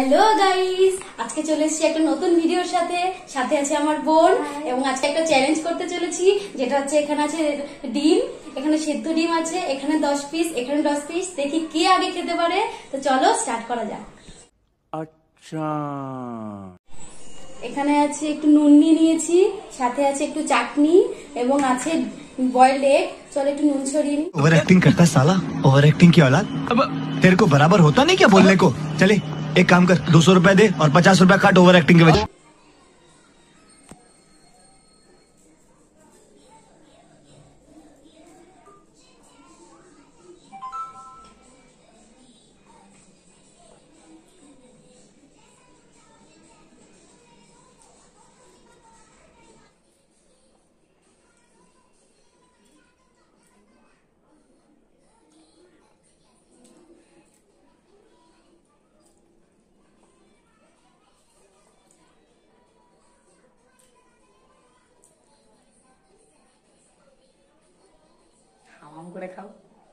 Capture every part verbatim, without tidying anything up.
Hello guys, আজকে চলে এসেছি একটা নতুন ভিডিওর সাথে সাথে আছে আমার বোন এবং আজকে একটা চ্যালেঞ্জ করতে চলেছি, যেটা হচ্ছে এখানে আছে ডিম, এখানে সেদ্ধ ডিম আছে, এখানে দশ পিস, এখানে দশ পিস। দেখি কে আগে খেতে পারে। তো চলো স্টার্ট করা যাক। আচ্ছা, এখানে আছে একটু নুন নিয়ে নিয়েছি, সাথে আছে একটু চাটনি এবং আছে বয়েলড এগ। চলো একটু নুন ছড়িয়ে নি। ओवर एक्टिंग करता साला, ओवर एक्टिंग की औलाद। अब तेरे को बराबर होता नहीं क्या बोलने को। चले एक काम कर, दो सौ रुपया दे और पचास रुपया काट ओवर एक्टिंग के वजह। হাম করে খাও।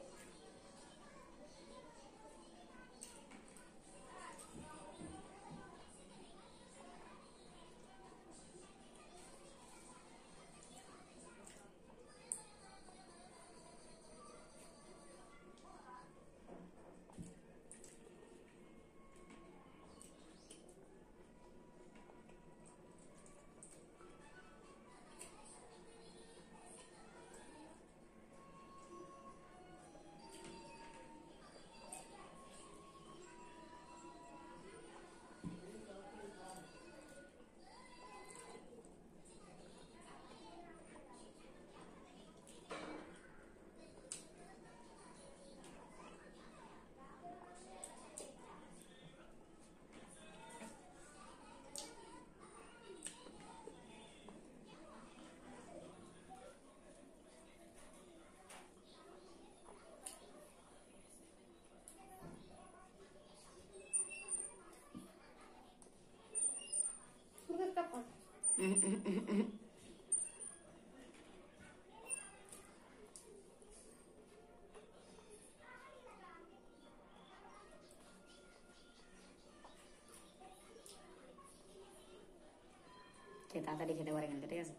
তাড়াতাড়ি খেতে পারে কিন্তু, ঠিক আছে।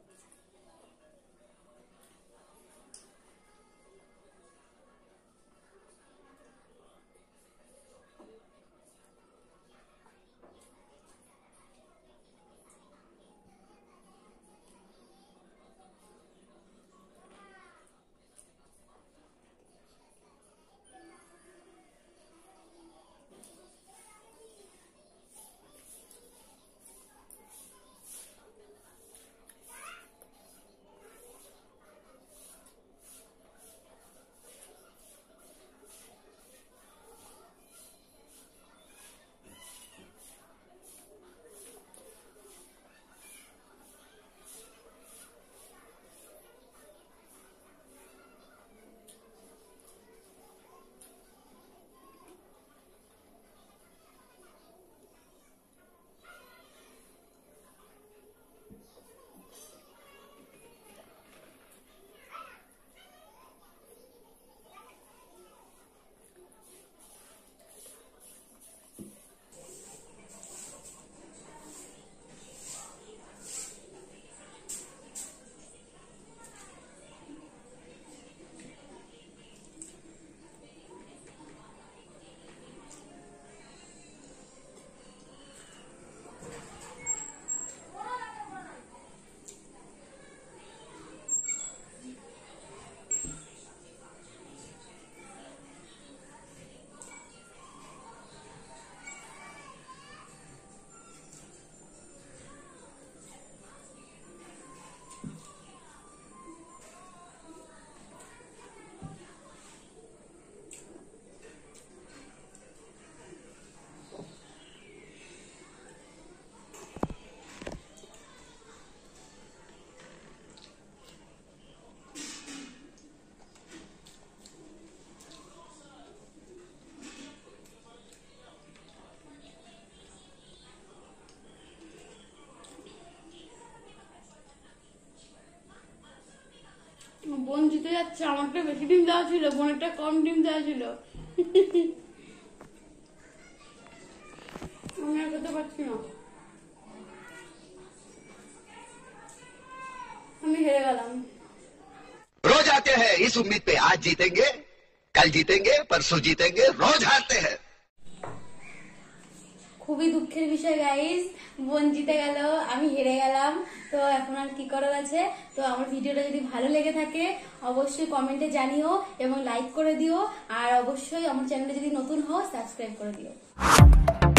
বোন জিতে যাচ্ছে, আমারটা বেশি ডিম দেওয়া ছিল, বোনেরটা কম ডিম দেওয়া ছিল। আমি খেতে পারছি না, আমি হেরে গেলাম। रोज आते हैं इस उम्मीद पे आज जीतेंगे, कल जीतेंगे, परसों जीतेंगे, रोज हारते हैं। খুবই দুঃখের বিষয় গাইস, বোন জিতে গেল, আমি হেরে গেলাম। তো এখন আর কি করার আছে। তো আমার ভিডিওটা যদি ভালো লেগে থাকে অবশ্যই কমেন্টে জানিও এবং লাইক করে দিও, আর অবশ্যই আমার চ্যানেলে যদি নতুন হও সাবস্ক্রাইব করে দিও।